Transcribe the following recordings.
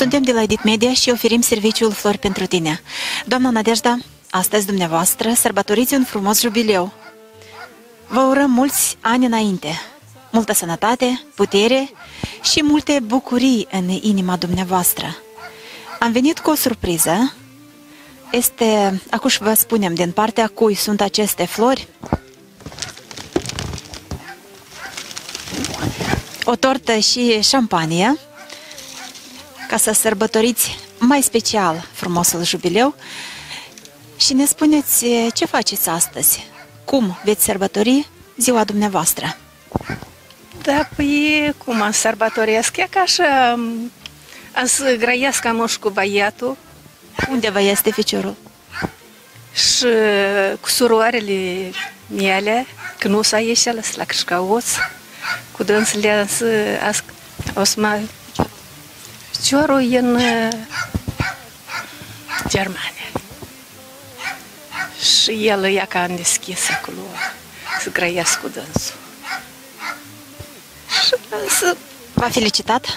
Suntem de la Edit Media și oferim serviciul Flori pentru tine. Doamna Nadejda, astăzi dumneavoastră sărbătoriți un frumos jubileu. Vă urăm mulți ani înainte, multă sănătate, putere și multe bucurii în inima dumneavoastră. Am venit cu o surpriză. Acum vă spunem din partea cui sunt aceste flori. O tortă și șampanie, ca să sărbătoriți mai special frumosul jubileu. Și ne spuneți ce faceți astăzi, cum veți sărbători ziua dumneavoastră. Da, păi cum am sărbătoresc? E ca așa, am să grăiesc amuș cu băiatul. Unde vă este ficiorul? Și cu suroarele mele, că nu s-a ieșit la Câșcăuț, cu dânsele o să mă... Ficiorul e în Germania. Și el ia ca am deschis acolo să grăiesc cu dânsul. Și să... V-a felicitat?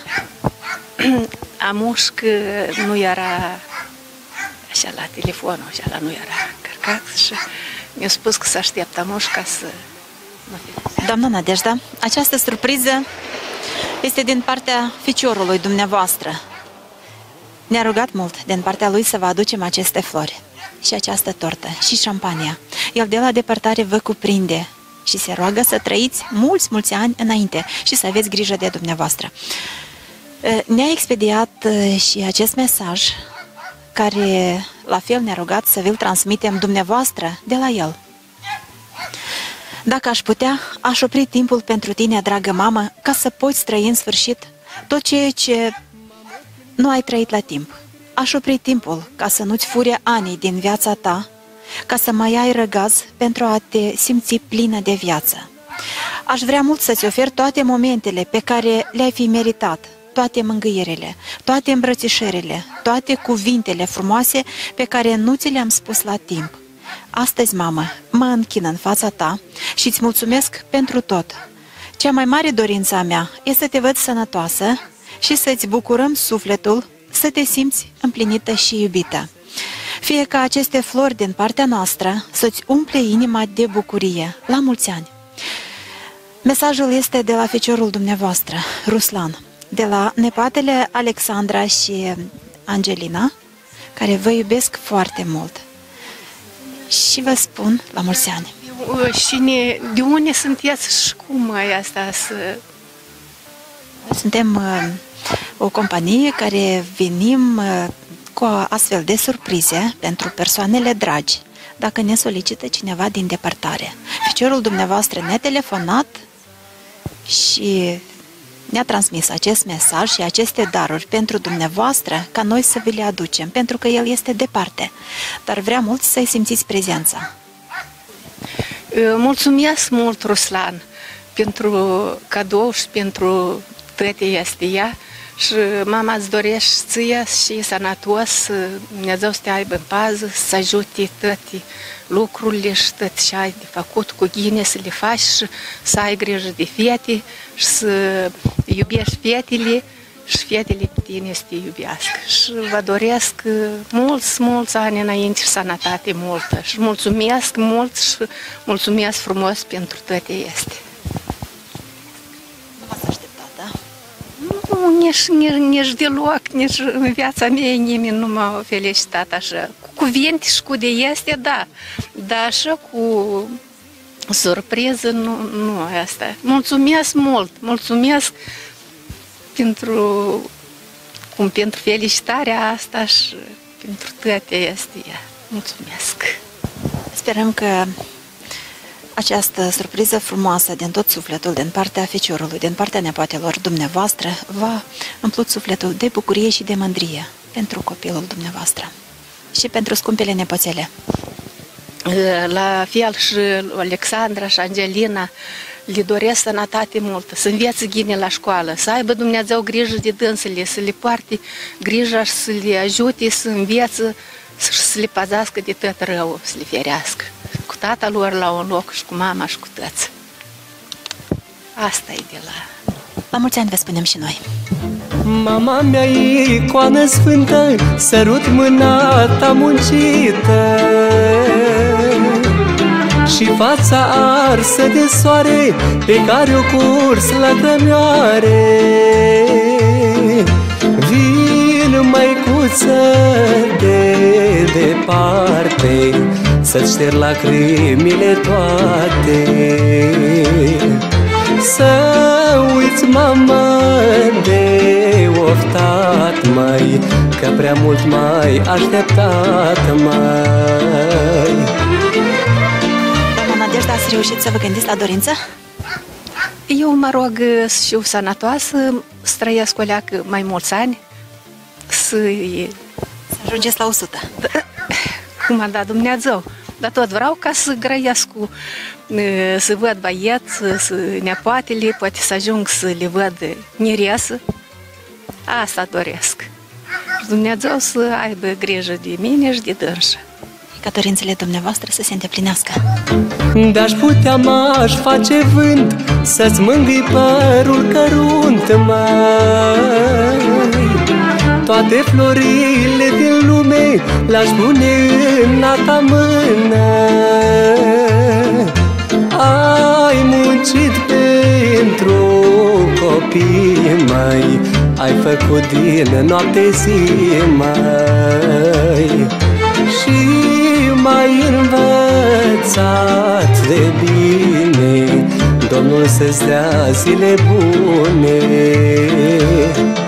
Amuș că nu era așa la telefonul, așa la nu era încărcat și mi-a spus că să aștept amuș ca să mă felicite. Doamna Nadejda, această surpriză este din partea ficiorului dumneavoastră. Ne-a rugat mult din partea lui să vă aducem aceste flori și această tortă și șampania. El de la depărtare vă cuprinde și se roagă să trăiți mulți ani înainte și să aveți grijă de dumneavoastră. Ne-a expediat și acest mesaj, care la fel ne-a rugat să vi-l transmitem dumneavoastră de la el. Dacă aș putea, aș opri timpul pentru tine, dragă mamă, ca să poți trăi în sfârșit tot ceea ce nu ai trăit la timp. Aș opri timpul ca să nu-ți fure anii din viața ta, ca să mai ai răgaz pentru a te simți plină de viață. Aș vrea mult să-ți ofer toate momentele pe care le-ai fi meritat, toate mângâierile, toate îmbrățișările, toate cuvintele frumoase pe care nu ți le-am spus la timp. Astăzi, mamă, mă închin în fața ta și îți mulțumesc pentru tot. Cea mai mare dorință a mea este să te văd sănătoasă și să-ți bucurăm sufletul, să te simți împlinită și iubită. Fie ca aceste flori din partea noastră să-ți umple inima de bucurie. La mulți ani! Mesajul este de la feciorul dumneavoastră, Ruslan, de la nepoatele Alexandra și Angelina, care vă iubesc foarte mult. Și vă spun la mulți ani. Și de unde sunteți și cum e asta să... Suntem o companie care venim cu astfel de surprize pentru persoanele dragi, dacă ne solicită cineva din depărtare. Ficiorul dumneavoastră ne-a telefonat și ne-a transmis acest mesaj și aceste daruri pentru dumneavoastră, ca noi să vi le aducem, pentru că el este departe, dar vrea mult să-i simțiți prezența. Mulțumesc mult, Ruslan, pentru cadou și pentru toate astea și mama îți dorește ție și sănătos, Dumnezeu să te aibă în pază, să ajute toate lucrurile și tot ce ai de făcut cu ghine să le faci și să ai grijă de fete și să iubești fetele și fetele pe tine să te iubească. Și vă doresc mulți ani înainte și sănătate multă și mulțumesc mult și mulțumesc frumos pentru toate astea. Nu v-ați așteptat, da? Nu, nici deloc, nici în viața mea nimeni nu m-a felicitat așa. Cu cuvinte și cu de este, da, dar așa cu surpriză, nu asta. Mulțumesc mult, mulțumesc pentru felicitarea asta și pentru toate astea. Mulțumesc! Sperăm că această surpriză frumoasă din tot sufletul, din partea feciorului, din partea nepoatelor dumneavoastră, va umplut sufletul de bucurie și de mândrie pentru copilul dumneavoastră și pentru scumpele nepoțele. La fel și Alexandra și Angelina le doresc sănătate multă, să învețe ghine la școală, să aibă Dumnezeu grijă de dânsele, să le poarte grija și să le ajute să învețe și să le păzească de tot rău, să le ferească. Cu tata lor la un loc și cu mama și cu tăți. Asta e de la La mulți ani vă spunem și noi. Mama mea, icoană sfântă, sărut mâna ta muncită și fața arsă de soare pe care o curs la grămioare. Vin, măicuță, de departe să-ți șterg lacrimile toate, să uiți, mama, de oftat, mai că prea mult mai așteptat, mai. Doamna Nadejda, ați reușit să vă gândiți la dorință? Eu mă rog să fiu sănătoasă, să trăiesc o leacă mai mulți ani, să Ajungeți la 100. cum a dat Dumnezeu. Dar tot vreau ca să grăiesc să văd băieți, să nepoatele, poate să ajung să le văd miresă. Asta doresc. Dumnezeu să aibă grijă de mine și de dânsă. Ca dorințele dumneavoastră să se îndeplinească. De-aș putea, m-aș face vânt să-ți mângâi părul cărunt, mai. Toate florile din lume le-aș pune în a ta mână. Ai muncit pentru copii, mai. Ai făcut din noapte zi, mai. Și m-ai învățat de bine, Domnul să-ți dea zile bune.